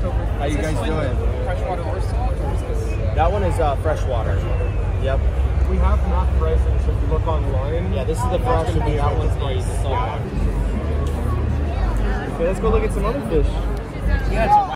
over. How you guys doing? Freshwater or salt, or is this? That one is freshwater. Yep. We have enough pricing, so if you look online. Yeah, this is the fresh, and that one's the salt. Okay, let's go look at some other fish. Yeah.